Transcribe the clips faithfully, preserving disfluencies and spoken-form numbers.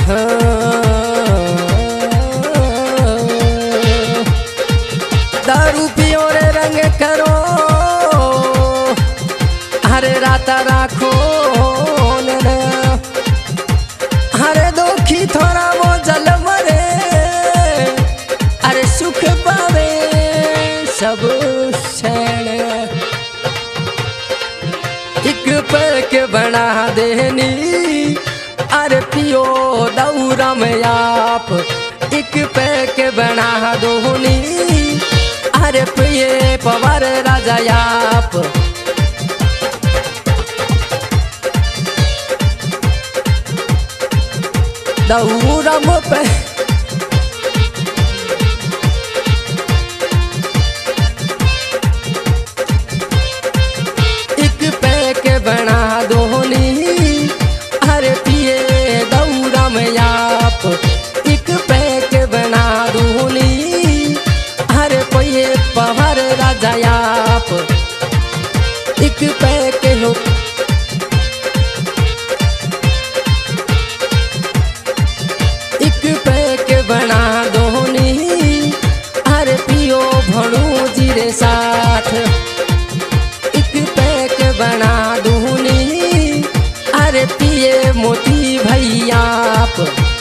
दारू पियो रे रंग करो हरे राता राखो हरे दुखी थोड़ा वो जल मरे अरे सुख पावे सब सैन एक पैक बना देनी अरे पियो दौरा में आप एक पैक बना दोनी अरे पिए पवार राजा आप दौरम पे एक पैक बना दोनी अरे पिए दौरम आप एक पैक बना दोनी अरे पिए पवार राजा आप एक पैक हो बना दोनी अरे पियो भणू जी रे साथ एक पैक बना दोनी अरे पिए मोती भैया आप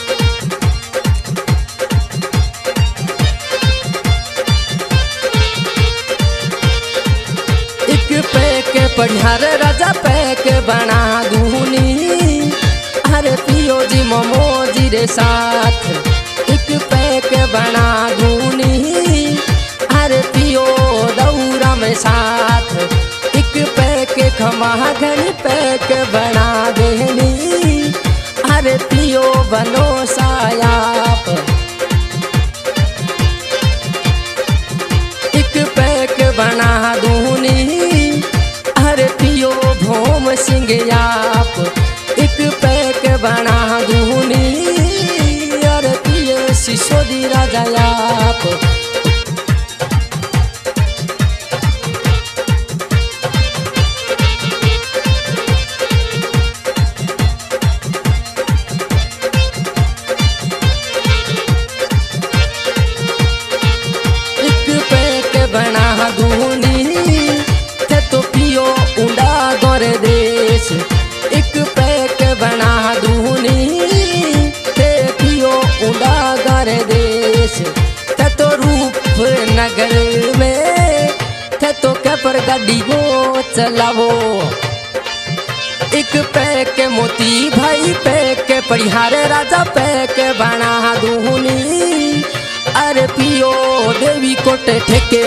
एक पैक पढ़ियार राजा पैक बना दूनी अरे पियो जी ममो जी रे साथ एक पैक बना दूनी अरे पियो दौरा में साथ एक पैक खमा घड़ी पैक बना देनी अरे पियो बनो सायाप एक पैक बना दूनी अरे पियो भोम सिंह आप एक पैक बना दूनी सिसोदी राजा आप एक पैक बना दूनी थे तो पियो उड़ा गौर देश एक पैक बना दूनी उड़ा गर देश थे तो रूप नगर में थे तो कपर गाड़ी वो चलावो एक पैक मोती भाई पैक पढ़ियार राजा पैक बना दूनी अरे पियो देवी कोट ठेके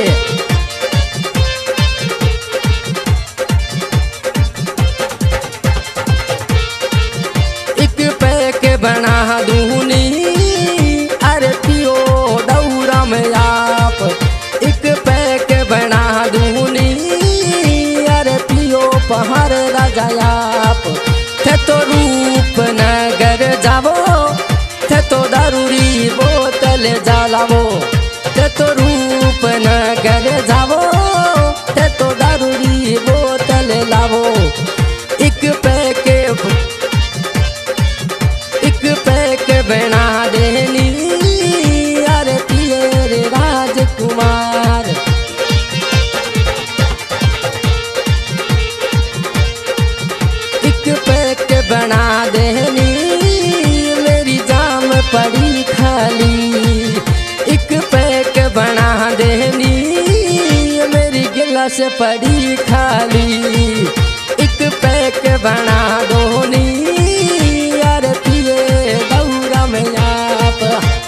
एक पैक बना दूनी अरे पियो दौरा में आप एक पैक बना दूनी अरे पियो पहाड़ राजा आप थे तो रूप नगर जावो थे तो दारूरी बोतल जलावो थे तो रूप नगर जावो थे तो दारूरी बोतल लावो एक पैक एक पैक बना देनी अरे पिए रे राजकुमार एक पैक बना देनी मेरी जाम पड़ी खाली एक पैक बना देनी मेरी गिलास पड़ी खाली एक पैक बना दोनी अरे पिए दौरा में आप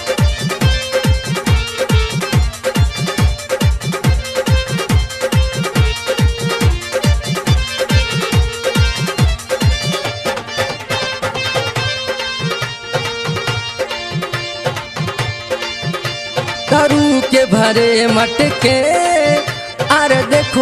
दारू के भरे मटके अरे देखो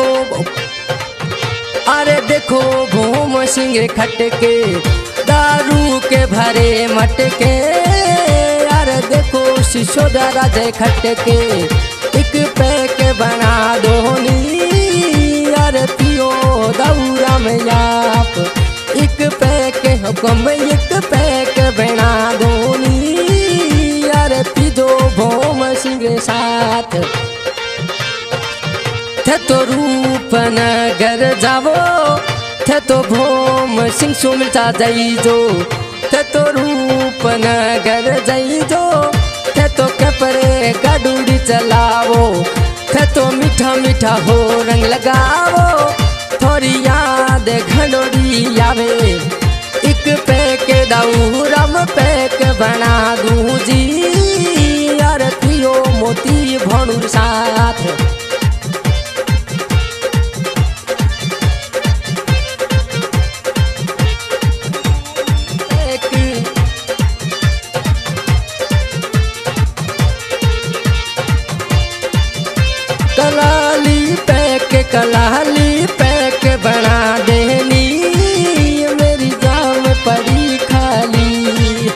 अरे देखो भूम सिंह खटके दारू के भरे मटके अरे देखो सिसोदा राजा खटके एक पैक बना दोनी अरे पियो दौरा में आप एक पैक हुक्म एक पैक बना दोनी थे तो रूपनगर जावो थे तो भोम सिंह सो मिलता जाई जो थे तो रूपनगर जाई जो थे तो कपरे गाडूड़ी चलावो थे तो मीठा मीठा हो रंग लगावो थोड़ी याद घंडोड़ी आवे एक पैक दाऊ रम पैक बना दूं जी यार पियो मोती भणुर साथ कलाली पैक कलाली पैक बना देनी मेरी जाम पड़ी खाली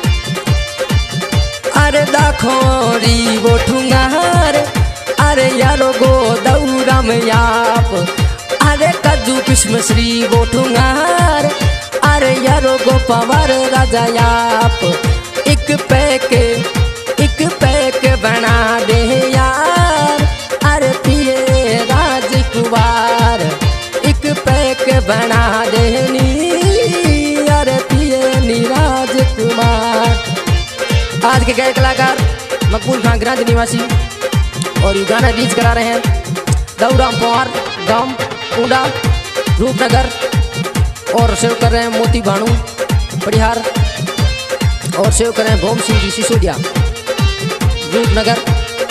अरे दाखोरी वो ठुंगार अरे यारो गो दौरम याप अरे कद्दू किस्म श्री वो ठुंगार अरे यारो गो पवार राजा याप एक पैक एक पैक बना दे यार अरे पिए राजकुमार एक पैक बना देनी अरे पिए नी राजकुमार। आज के गायक कलाकार मकबूल खान ग्रांज निवासी और ये गाना रिलीज करा रहे हैं दौराम पवार गांव कुंडा रूपनगर और सेव कर रहे हैं मोती भाणु परिहार और सेव कर रहे हैं भोम सिंह जी सिसोदिया रूपनगर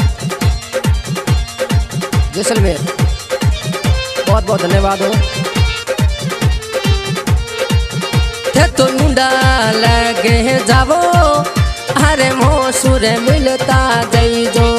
जैसलमेर। बहुत बहुत धन्यवाद हो। थे तो मुंडा लगे जावो अरे मोसुर मिलता जई जो